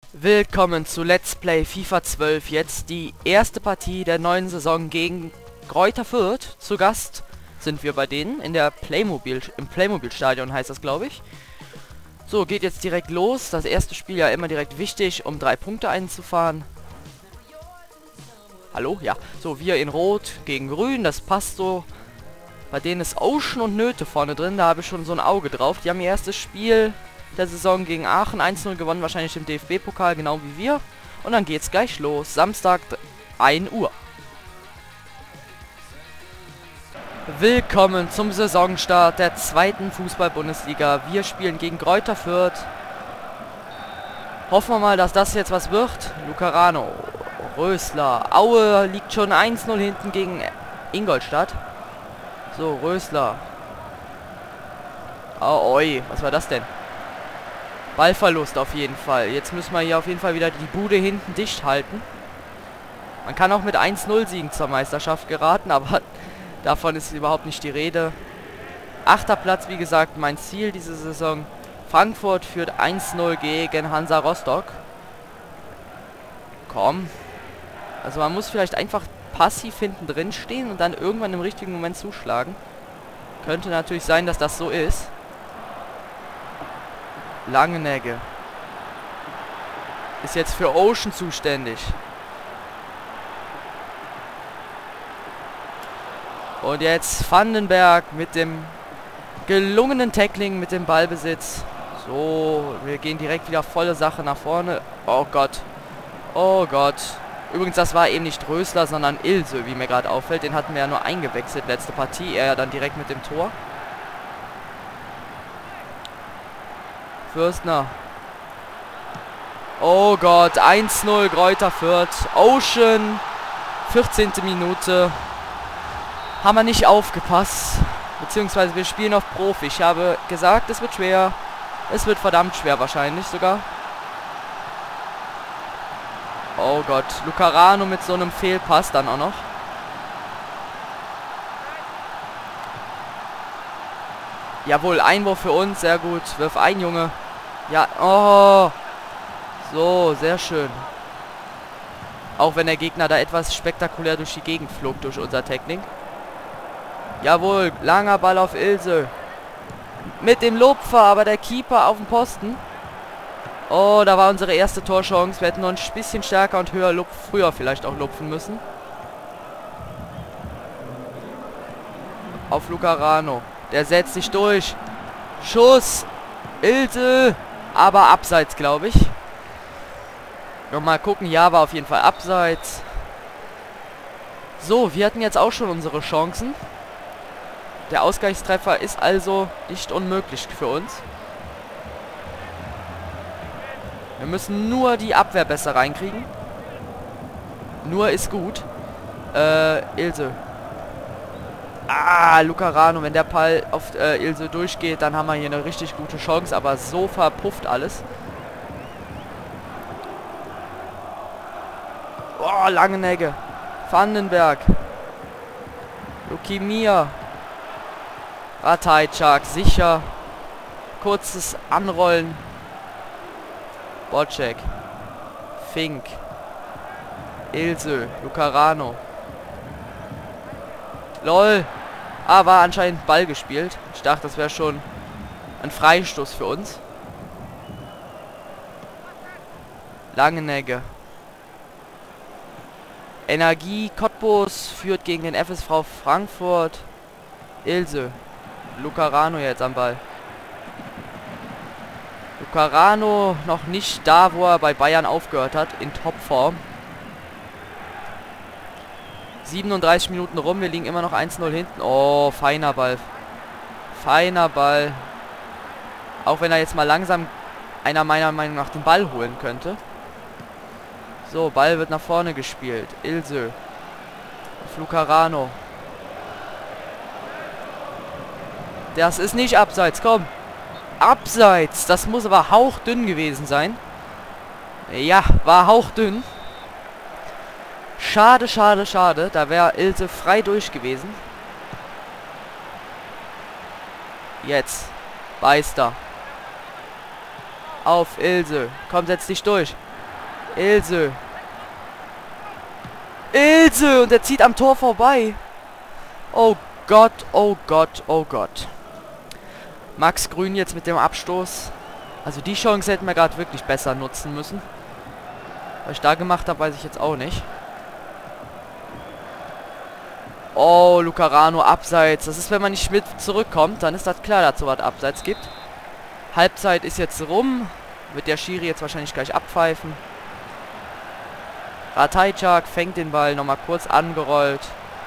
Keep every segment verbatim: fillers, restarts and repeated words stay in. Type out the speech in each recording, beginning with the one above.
Willkommen zu Let's Play FIFA zwölf. Jetzt die erste Partie der neuen Saison gegen Greuther Fürth. Zu Gast sind wir bei denen in der Playmobil, im Playmobil-Stadion heißt das, glaube ich. So, geht jetzt direkt los. Das erste Spiel ja immer direkt wichtig, um drei Punkte einzufahren. Hallo? Ja. So, wir in Rot gegen Grün, das passt so. Bei denen ist Ocean und Nöte vorne drin, da habe ich schon so ein Auge drauf. Die haben ihr erstes Spiel der Saison gegen Aachen eins null gewonnen, wahrscheinlich im D F B-Pokal, genau wie wir. Und dann geht's gleich los. Samstag ein Uhr. Willkommen zum Saisonstart der zweiten Fußball-Bundesliga. Wir spielen gegen Greuther Fürth. Hoffen wir mal, dass das jetzt was wird. Lucarano, Rösler, Aue liegt schon eins null hinten gegen Ingolstadt. So, Rösler. Oh, oi, was war das denn? Ballverlust auf jeden Fall. Jetzt müssen wir hier auf jeden Fall wieder die Bude hinten dicht halten. Man kann auch mit eins null Siegen zur Meisterschaft geraten, aber davon ist überhaupt nicht die Rede. Achter Platz, wie gesagt, mein Ziel diese Saison. Frankfurt führt eins null gegen Hansa Rostock. Komm. Also man muss vielleicht einfach passiv hinten drin stehen und dann irgendwann im richtigen Moment zuschlagen. Könnte natürlich sein, dass das so ist. Langenegge ist jetzt für Ocean zuständig. Und jetzt Vandenberg mit dem gelungenen Tackling, mit dem Ballbesitz. So, wir gehen direkt wieder volle Sache nach vorne. Oh Gott. Oh Gott. Übrigens, das war eben nicht Rösler, sondern Ilse, wie mir gerade auffällt. Den hatten wir ja nur eingewechselt letzte Partie. Er ja dann direkt mit dem Tor. Fürstner. Oh Gott, eins null Greuther Fürth. Ocean, vierzehnte Minute. Haben wir nicht aufgepasst. Beziehungsweise wir spielen auf Profi. Ich habe gesagt, es wird schwer. Es wird verdammt schwer wahrscheinlich sogar. Oh Gott, Lucarano mit so einem Fehlpass dann auch noch. Jawohl, Einwurf für uns, sehr gut. Wirf ein, Junge. Ja, oh. So, sehr schön. Auch wenn der Gegner da etwas spektakulär durch die Gegend flog, durch unser Tackling. Jawohl, langer Ball auf Ilse. Mit dem Lupfer, aber der Keeper auf dem Posten. Oh, da war unsere erste Torchance. Wir hätten noch ein bisschen stärker und höher lupf, früher vielleicht auch lupfen müssen. Auf Lucarano. Der setzt sich durch. Schuss. Ilse. Aber abseits, glaube ich. Mal gucken. Ja, war auf jeden Fall abseits. So, wir hatten jetzt auch schon unsere Chancen. Der Ausgleichstreffer ist also nicht unmöglich für uns. Wir müssen nur die Abwehr besser reinkriegen. Nur ist gut. Äh, Ilse. Ah, Lucarano, wenn der Ball auf äh, Ilse durchgeht, dann haben wir hier eine richtig gute Chance, aber so verpufft alles. Oh, Langenegge. Vandenberg. Lukimia. Ratajczak, sicher. Kurzes Anrollen. Bocek. Fink. Ilse. Lucarano. LOL. Ah, war anscheinend Ball gespielt. Ich dachte, das wäre schon ein Freistoß für uns. Langenegge. Energie. Cottbus führt gegen den F S V Frankfurt. Ilse. Lucarano jetzt am Ball. Lucarano noch nicht da, wo er bei Bayern aufgehört hat. In Topform. siebenunddreißig Minuten rum, wir liegen immer noch eins null hinten. Oh, feiner Ball. Feiner Ball. Auch wenn er jetzt mal langsam einer meiner Meinung nach den Ball holen könnte. So, Ball wird nach vorne gespielt. Ilse. Auf Lucarano. Das ist nicht abseits, komm. Abseits. Das muss aber hauchdünn gewesen sein. Ja, war hauchdünn. Schade, schade, schade. Da wäre Ilse frei durch gewesen. Jetzt. Beister. Auf Ilse. Komm, setz dich durch. Ilse. Ilse! Und er zieht am Tor vorbei. Oh Gott, oh Gott, oh Gott. Max Grün jetzt mit dem Abstoß. Also die Chance hätten wir gerade wirklich besser nutzen müssen. Was ich da gemacht habe, weiß ich jetzt auch nicht. Oh, Lucarano, Abseits. Das ist, wenn man nicht mit zurückkommt, dann ist das klar, dass es so was Abseits gibt. Halbzeit ist jetzt rum. Wird der Schiri jetzt wahrscheinlich gleich abpfeifen. Ratajczak fängt den Ball, nochmal kurz angerollt.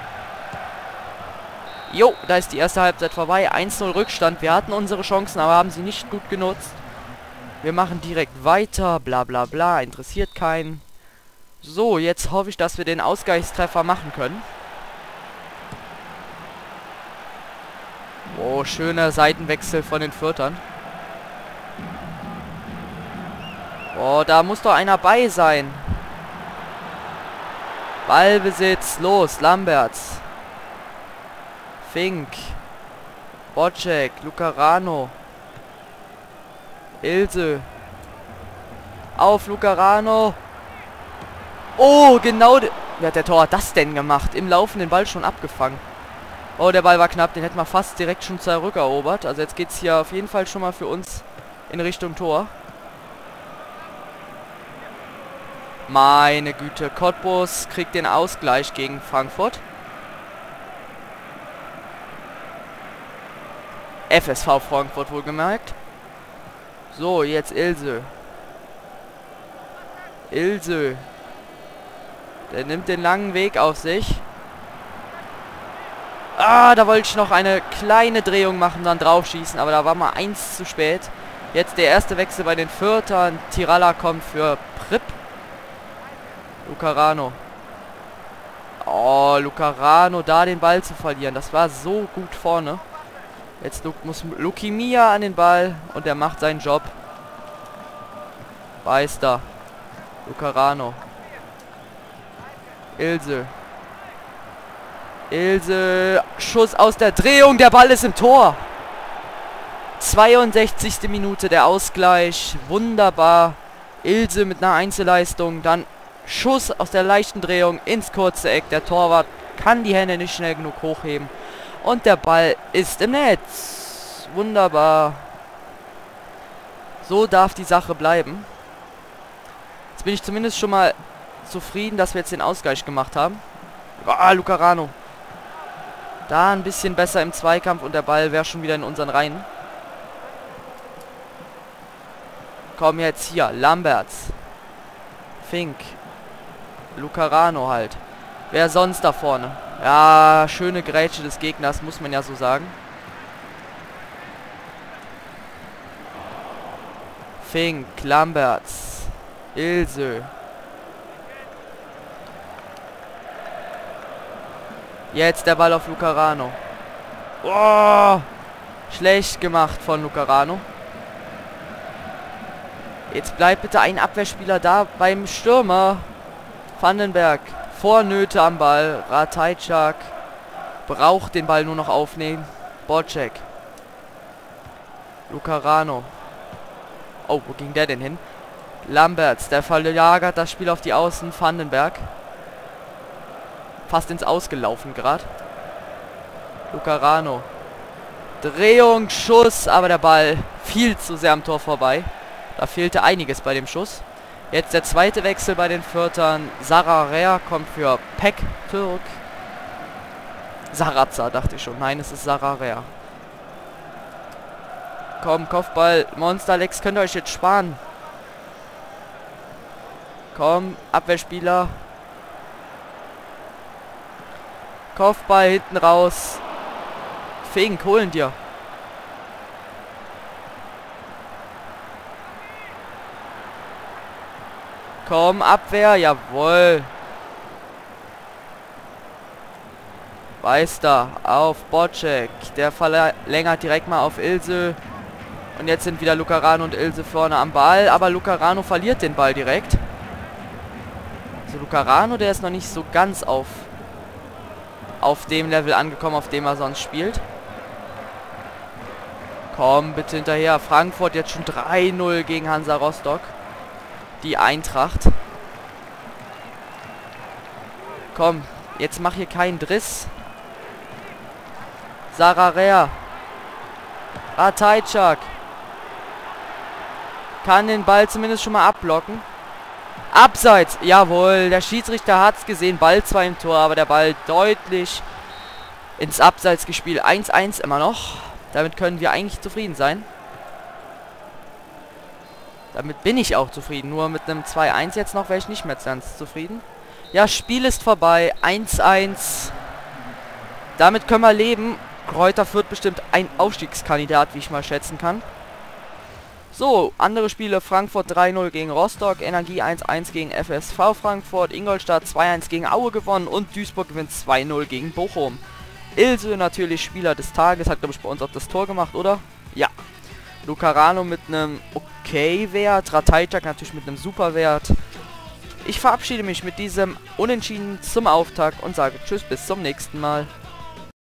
Jo, da ist die erste Halbzeit vorbei. eins null Rückstand. Wir hatten unsere Chancen, aber haben sie nicht gut genutzt. Wir machen direkt weiter. Bla bla bla. Interessiert keinen. So, jetzt hoffe ich, dass wir den Ausgleichstreffer machen können. Oh, schöner Seitenwechsel von den Fürthern. Oh, da muss doch einer bei sein. Ballbesitz, los, Lamberts. Fink. Boczek, Lucarano. Ilse. Auf Lucarano. Oh, genau. Wer hat der Tor hat das denn gemacht? Im laufenden Ball schon abgefangen. Oh, der Ball war knapp. Den hätten wir fast direkt schon zurückerobert. Also jetzt geht es hier auf jeden Fall schon mal für uns in Richtung Tor. Meine Güte. Cottbus kriegt den Ausgleich gegen Frankfurt. F S V Frankfurt wohlgemerkt. So, jetzt Ilse. Ilse. Der nimmt den langen Weg auf sich. Ah, da wollte ich noch eine kleine Drehung machen, dann drauf schießen, aber da war mal eins zu spät. Jetzt der erste Wechsel bei den Fürthern. Tiralla kommt für Pripp. Lucarano. Oh, Lucarano, da den Ball zu verlieren. Das war so gut vorne. Jetzt muss Lukimia an den Ball und er macht seinen Job. Beister. Lucarano. Ilse. Ilse. Schuss aus der Drehung. Der Ball ist im Tor. zweiundsechzigste Minute der Ausgleich. Wunderbar. Ilse mit einer Einzelleistung. Dann Schuss aus der leichten Drehung ins kurze Eck. Der Torwart kann die Hände nicht schnell genug hochheben. Und der Ball ist im Netz. Wunderbar. So darf die Sache bleiben. Jetzt bin ich zumindest schon mal zufrieden, dass wir jetzt den Ausgleich gemacht haben. Ah, Lucarano. Da ein bisschen besser im Zweikampf und der Ball wäre schon wieder in unseren Reihen. Komm jetzt hier. Lamberts. Fink. Lucarano halt. Wer sonst da vorne? Ja, schöne Grätsche des Gegners, muss man ja so sagen. Fink, Lamberts, Ilse. Jetzt der Ball auf Lucarano. Oh, schlecht gemacht von Lucarano. Jetzt bleibt bitte ein Abwehrspieler da beim Stürmer. Vandenberg. Vornöte am Ball. Ratajczak braucht den Ball nur noch aufnehmen. Boczek. Lucarano. Oh, wo ging der denn hin? Lamberts, der verlagert das Spiel auf die Außen. Vandenberg. Fast ins Ausgelaufen gerade. Lucarano. Drehung, Schuss, aber der Ball viel zu sehr am Tor vorbei. Da fehlte einiges bei dem Schuss. Jetzt der zweite Wechsel bei den Fürthern. Sararea kommt für Pek Türk. Sarazza, dachte ich schon. Nein, es ist Sararea. Komm, Kopfball. Monsterlex, könnt ihr euch jetzt sparen. Komm, Abwehrspieler. Kopfball hinten raus. Fink, holen dir. Komm, Abwehr, jawohl. Beister auf Boczek. Der verlängert direkt mal auf Ilse. Und jetzt sind wieder Lucarano und Ilse vorne am Ball. Aber Lucarano verliert den Ball direkt. Also Lucarano, der ist noch nicht so ganz auf, auf dem Level angekommen, auf dem er sonst spielt. Komm, bitte hinterher. Frankfurt jetzt schon drei null gegen Hansa Rostock. Die Eintracht. Komm, jetzt mach hier keinen Driss. Sararea. Ratajczak. Kann den Ball zumindest schon mal abblocken. Abseits. Jawohl, der Schiedsrichter hat es gesehen. Ball zwar im Tor, aber der Ball deutlich ins Abseits gespielt. eins eins immer noch. Damit können wir eigentlich zufrieden sein. Damit bin ich auch zufrieden. Nur mit einem zwei eins jetzt noch wäre ich nicht mehr ganz zufrieden. Ja, Spiel ist vorbei. eins eins. Damit können wir leben. Kräuter Fürth bestimmt ein Aufstiegskandidat, wie ich mal schätzen kann. So, andere Spiele. Frankfurt drei null gegen Rostock. Energie eins eins gegen F S V Frankfurt. Ingolstadt zwei eins gegen Aue gewonnen. Und Duisburg gewinnt zwei null gegen Bochum. Ilse natürlich Spieler des Tages. Hat, glaube ich, bei uns auch das Tor gemacht, oder? Ja. Lucarano mit einem Okay-Wert. Ratajczak natürlich mit einem Super-Wert. Ich verabschiede mich mit diesem Unentschieden zum Auftakt und sage Tschüss, bis zum nächsten Mal.